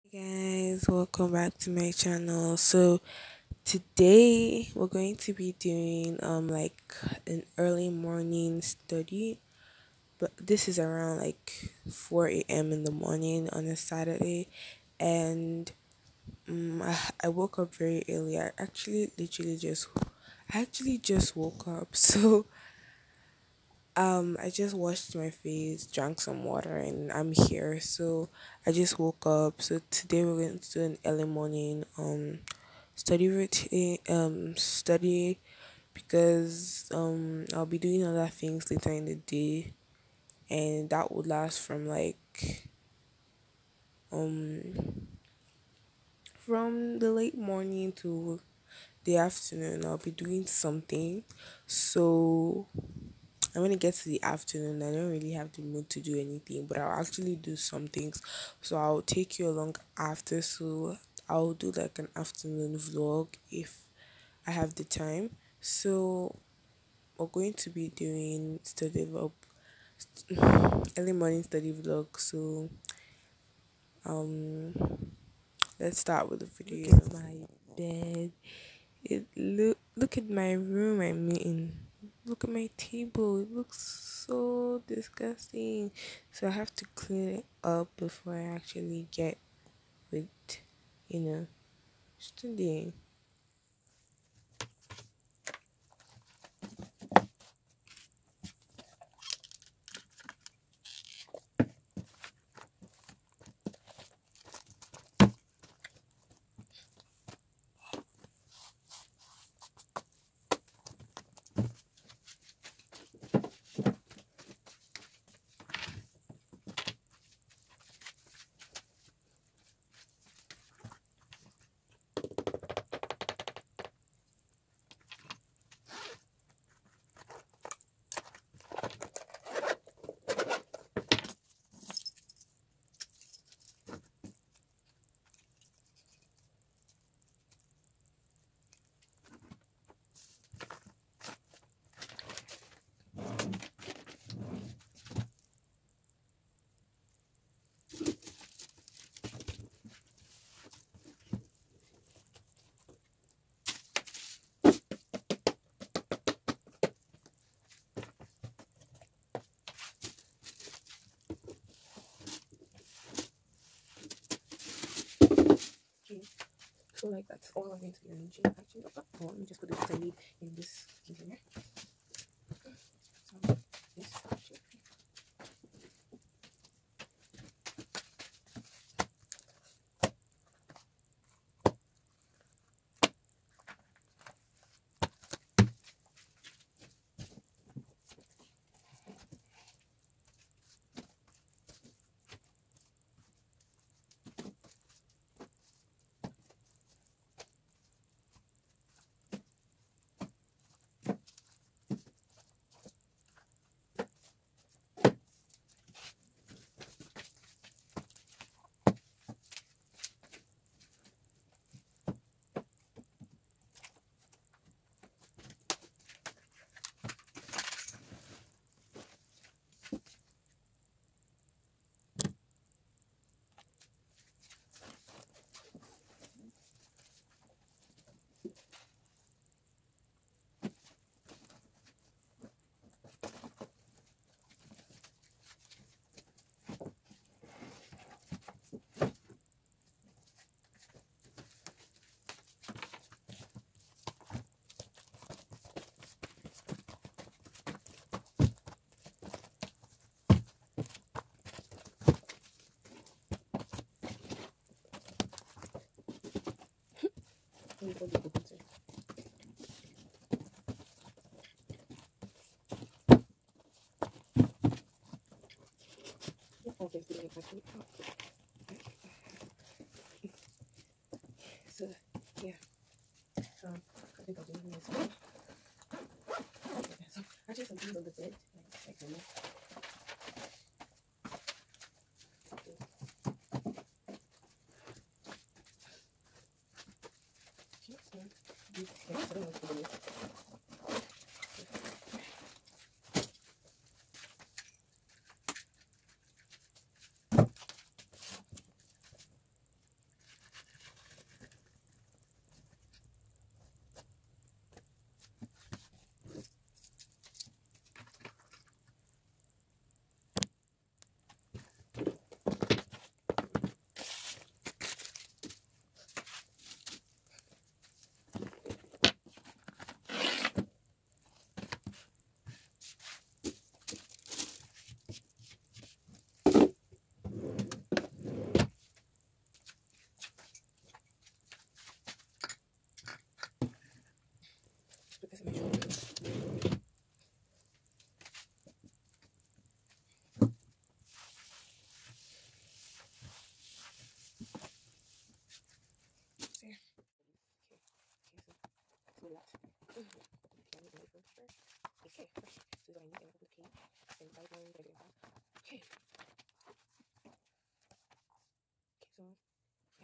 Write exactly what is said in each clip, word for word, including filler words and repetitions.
Guys, welcome back to my channel. So today we're going to be doing um like an early morning study, but this is around like four a m in the morning on a Saturday, and um, I, I woke up very early. I actually literally just I actually just woke up. So um I just washed my face, drank some water, and I'm here. So I just woke up. So today we're going to do an early morning um study routine um study because um I'll be doing other things later in the day, and that would last from like um from the late morning to the afternoon. I'll be doing something. So and when it gets to the afternoon, I don't really have the mood to do anything, but I'll actually do some things. So I'll take you along after. So I'll do like an afternoon vlog if I have the time. So we're going to be doing study vlog, early morning study vlog. So um, let's start with the video. Look at my bed. It look look at my room I'm in. Look at my table. It looks so disgusting. So I have to clean it up before I actually get with, you know, studying. Okay, so like that's all I'm going to be arranging. Actually, oh, oh, let me just put this I need in this container. So this actually. Let me put the book inside. Okay, so like actually. So yeah. So I think I'll do this one. Okay, so actually some things on the bed. Like, like, five nine thirty. Okay. Okay, so yeah.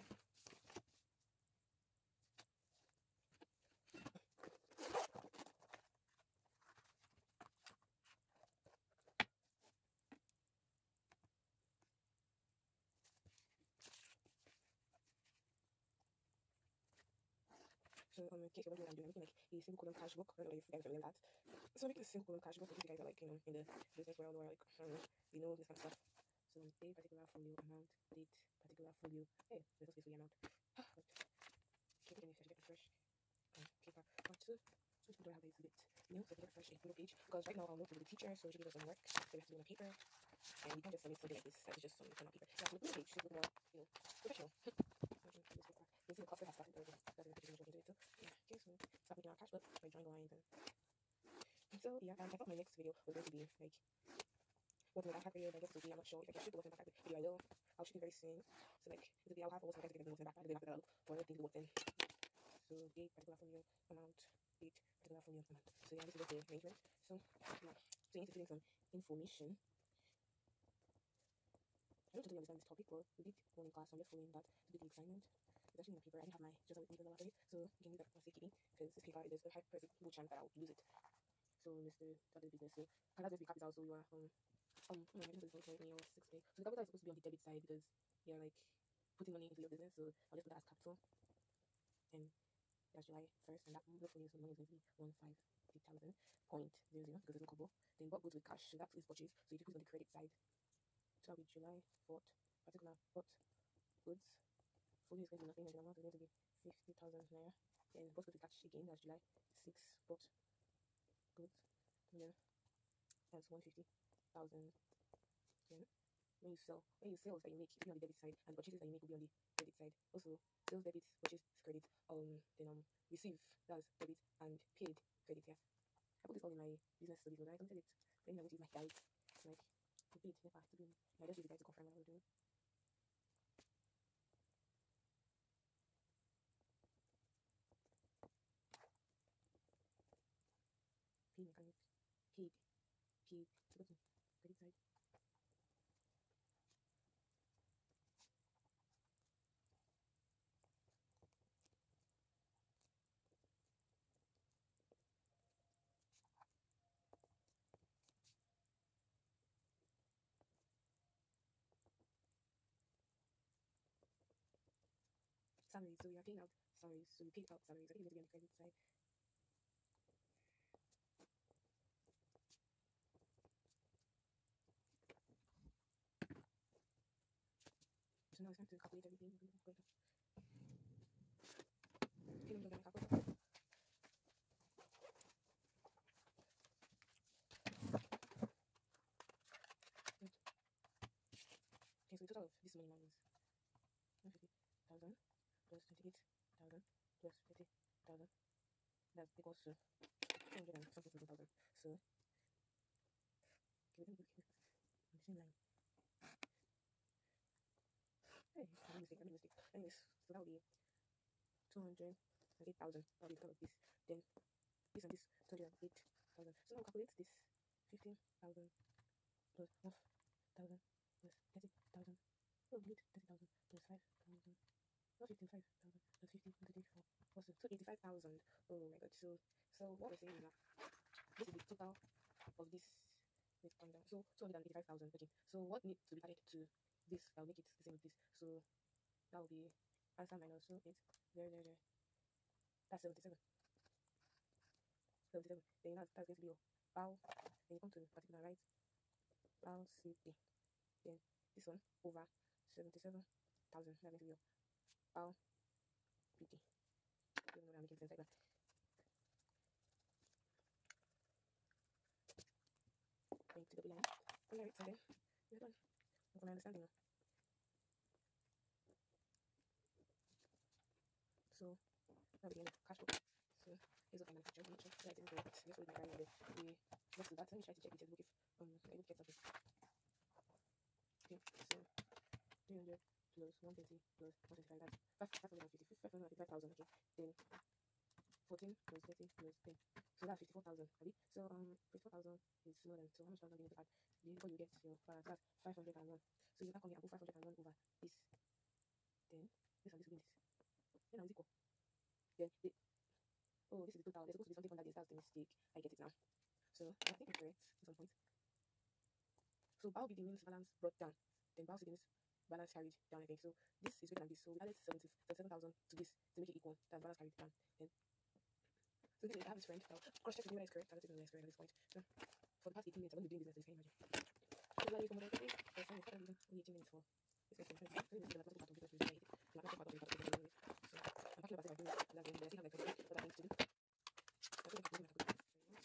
So um, in case you're wondering what I'm doing, I'm making like a single column cash book. I don't know if you guys are familiar with that. So I'm making a single column cash book because you guys are like, you know, in the business world or like, I don't know, you know this kind of stuff. So um, a particular folio amount, date, particular folio. Hey, there's also a folio amount. Okay, again, if I get the fresh um, paper. Part two. So do I have this bit new? So I get a fresh a page because right now I'll note with the teacher, so she gave us some work. So we have to do on a paper, and we can't just submit something like this. It's just some kind of paper. Yeah, so the page should look more, you know, professional. You see the cluster has started already. That's the picture into it too. Yeah. Okay, so start making our cash book by drawing lines and, and so yeah. Um, I thought my next video was going to be like what's my backpack video. I guess it will be. I'm not sure if I can shoot the what's my backpack video. I will. I'll shoot it very soon. So like it'll be. I'll have what's my backpack video. What's my backpack. Then after that, I'll for everything to what's in. So date particular folio amount. Date particular folio amount. So yeah, this is the arrangement. So yeah. So you need to fill in some information. I don't totally understand this topic, but we did one in class, so I'm just following that to do the assignment. It's actually in the paper. I didn't have my just have it in the lottery, so you can leave that for safekeeping because this paper there's a high percentage chance that I'll lose it. So Mister That is business. So can that just be capital? So you are um um oh my goodness, it's going to six pay. So the capital is supposed to be on the debit side because you're like putting money into your business. So I'll just put that as capital, and that's July first, and that look for you. So the money is going to be one five eight thousand point zero zero because there's no couple. Then what goes with cash? So that is purchase. So you put it on the credit side. So that'll be July fourth, particular what goods. Folio is going to be nothing, and the amount is going to be fifty thousand naira. Then both go to cash again, that's July sixth, bought goods. And then that's one hundred fifty thousand. Then when you sell, when you sales that you make, it will be on the debit side, and purchases that you make will be on the credit side. Also, sales debit, purchase credit. Um, then um, receive that's debit and paid credit. Yeah, I put this all in my business studies, but I completed it. Then I'm going to use my guide. Like, to pay it, never to do. I just use the guide to confirm what I was doing. Paid mechanic, paid, paid. To go to credit side. Salaries, so you are paying out salaries, so you paid out salaries. I think it's going to be on the credit side. So now it's time to calculate everything. Okay, I'm going to calculate. Okay, so the total of this money now is one hundred fifty thousand plus twenty-eight thousand plus thirty thousand. That's equals to two hundred and something thousand. So, okay, let me look on the same line. Hey, I made a mistake, I made a mistake. Anyways, so that will be two hundred eight thousand. That will be the total of this. Then, this and this, two hundred eight thousand. So now we'll calculate this fifteen thousand plus one thousand plus thirty thousand. Oh, wait, thirty thousand plus five thousand. Not fifty-five thousand plus fifty and thirty-four. Also, so eighty-five thousand. Oh my god. So, so what we're saying is that this is the total of this. Let's calm down. So, two hundred eighty-five thousand. Okay. So, what needs to be added to this? I'll make it the same with this. So, that will be answer minus two eight zero zero zero. That's seventy-seven. seventy-seven. Then that's, that's going to be your bow. Then you come to particular right. Bow C D. Then this one over seventy-seven thousand. That's going to be your bow P D. I don't know that I'm making sense like that. Going to double line on the right side, then we're done. Look at my understanding now. So now we're the cash book. So here's what I'm gonna try to check. I didn't do it. Just with my guy there. We let's do that. Let me try to check the textbook if um I'm able to get something. Okay, so three hundred plus one twenty plus one twenty-five. That's five five hundred and fifty five hundred and fifty-five thousand. Okay, then fourteen plus thirty plus ten. So that's fifty-four thousand. So um fifty-four thousand is more than, so how much thousand do you need to add before you get your balance? That's five hundred one. So you now come here and put five hundred one over this. Then this and this will be this. Then now is equal. Then the, oh, this is the total. There's supposed to be something under this. That's the mistake. I get it now. So I think I'm correct at some point. So Bao B D means balance brought down. Then Bao C D means balance carried down, I think. So this is greater than this. So we added seventy-seven thousand to this to make it equal. That's balance carried down. Then so this is, I have this friend. I'll cross check with me whether it's correct. I don't think it's correct at this point. So for the past eighteen minutes, I've only been doing business. Can you imagine? So like for more than eighteen minutes for this is the mathematical part of business. The mathematical part of business. So I'm talking about it. I do that. Then I still have like other things to do. I still have to do that.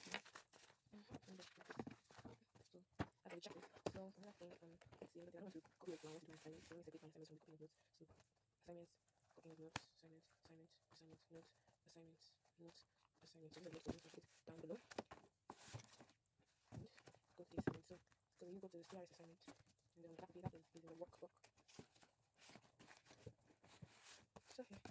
So I can check this. So another thing, um, let's see. I don't want to copy it now. I want to do my assignments. So let me separate my assignments from the copying of notes. So assignments, copying of notes, assignments, assignments, assignments, notes, assignments, notes, assignments. So let's put it down below. And go to the assignment. So so you go to the C R S assignment, and then that that is the workbook. So here.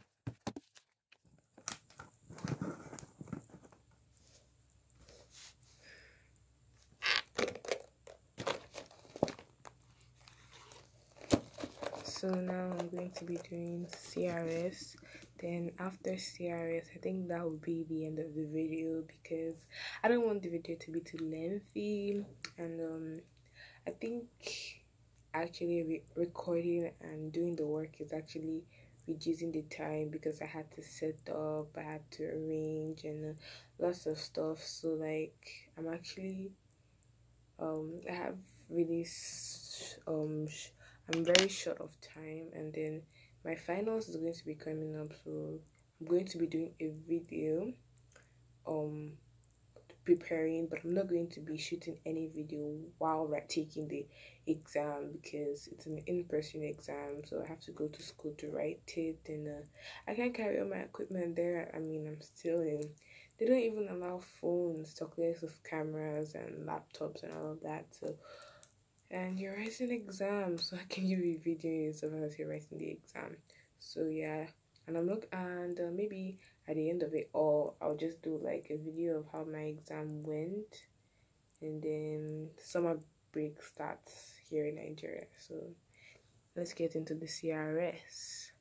So now I'm going to be doing C R S. Then after C R S, I think that will be the end of the video because I don't want the video to be too lengthy. And um, I think actually re recording and doing the work is actually reducing the time because I had to set up, I had to arrange and uh, lots of stuff. So like I'm actually um I have really um I'm very short of time, and then my finals is going to be coming up, so I'm going to be doing a video um preparing, but I'm not going to be shooting any video while right taking the exam because it's an in-person exam, so I have to go to school to write it, and uh, I can't carry all my equipment there. I mean, I'm still in, they don't even allow phones, talk less of cameras and laptops and all of that. So and you're writing exams, so I can give you video stuff as you're writing the exam. So yeah, and I'm look and uh, maybe at the end of it all, I'll just do like a video of how my exam went, and then summer break starts here in Nigeria. So let's get into the C R S.